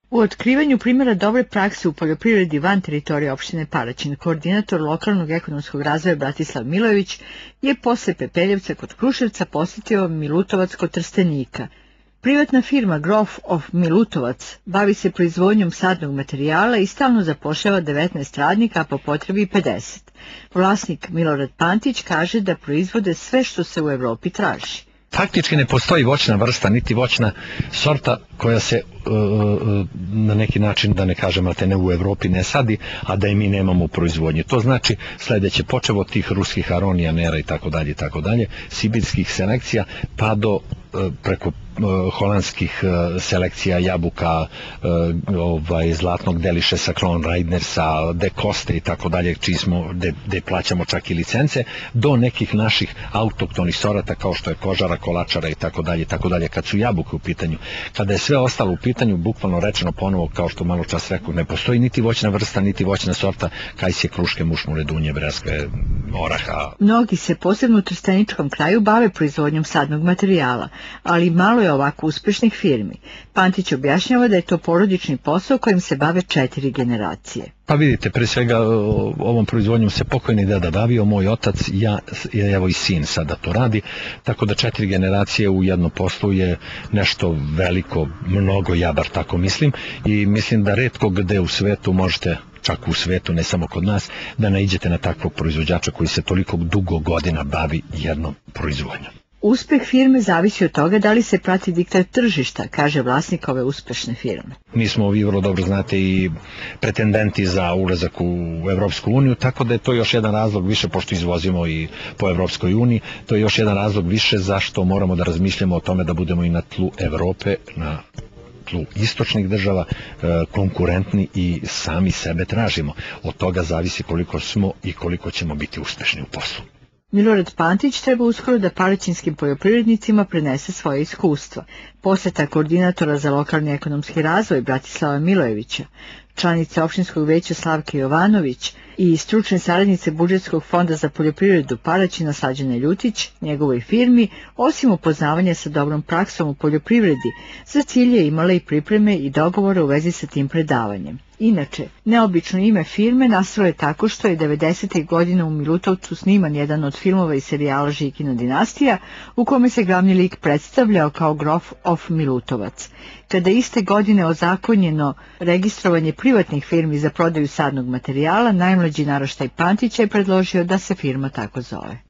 U otkrivanju primjera dobre prakse u poljoprivredi van teritorija opštine Paraćin, koordinator lokalnog ekonomskog razvoja Bratislav Milojević je posle Pepeljevca kod Kruševca posjetio Milutovac kod Trstenika. Privatna firma Growth of Milutovac bavi se proizvodnjom sadnog materijala i stalno zapošljava 19 radnika, a po potrebi 50. Vlasnik Milorad Pantić kaže da proizvode sve što se u Evropi traži. Faktički ne postoji voćna vrsta, niti voćna sorta koja se na neki način, da ne kažem, ne u Evropi ne sadi, a da i mi nemamo u proizvodnji. To znači sljedeće, počevo od tih ruskih aronija, nera i tako dalje, sibirskih selekcija, pa do preko holandskih selekcija jabuka, zlatnog delišesa, Klon Reidnersa, De Koste i tako dalje, gde plaćamo čak i licence, do nekih naših autoktonih sorata kao što je kožara, kolačara i tako dalje, kad su jabuke u pitanju. Kada je sve ostalo u pitanju, bukvalno rečeno ponovo, kao što malo čas rekao, ne postoji niti voćna vrsta, niti voćna sorta, kajsije, kruške, mušmure, dunje, breskve, oraha. Mnogi se, posebno u trsteničkom kraju, bave proizvodnjom sadnog materijala, ali malo je ovako uspešnih firmi. Pantić objašnjava da je to porodični posao kojim se bave 4 generacije. Pa vidite, pre svega ovom proizvodnjom se pokojni deda bavio, moj otac, ja, evo i sin sada to radi, tako da 4 generacije u jednom poslu je nešto veliko, mnogo, ja bar tako mislim, i mislim da retko gde u svetu možete, čak u svetu, ne samo kod nas, da naiđete na takvog proizvođača koji se toliko dugo godina bavi jednom proizvodnjom. Uspeh firme zavisi od toga da li se prati diktat tržišta, kaže vlasnik ove uspešne firme. Mi smo, vi vrlo dobro znate, i pretendenti za ulazak u Evropsku uniju, tako da je to još jedan razlog više, pošto izvozimo i po Evropskoj uniji, to je još jedan razlog više zašto moramo da razmišljamo o tome da budemo i na tlu Evrope, na tlu istočnih država, konkurentni i sami sebe tražimo. Od toga zavisi koliko smo i koliko ćemo biti uspešni u poslu. Milorad Pantić treba uskoro da paraćinskim poljoprivrednicima prenese svoje iskustva. Poseta koordinatora za lokalni ekonomski razvoj Bratislava Milojevića, članice opštinskog veća Slavke Jovanović i stručne saradnice budžetskog fonda za poljoprivredu Paraćina Slađane Ljutić, njegovoj firmi, osim upoznavanja sa dobrom praksom u poljoprivredi, za cilj je imala i pripreme i dogovore u vezi sa tim predavanjem. Inače, neobično ime firme nastalo je tako što je 90. godina u Milutovcu sniman jedan od filmova i serijala Žikina dinastija, u kome se glavni lik predstavljao kao Growth of Milutovac. Kada je iste godine ozakonjeno registrovanje privatnih firmi za prodaju sadnog materijala, najmlađi naraštaj Pantića je predložio da se firma tako zove.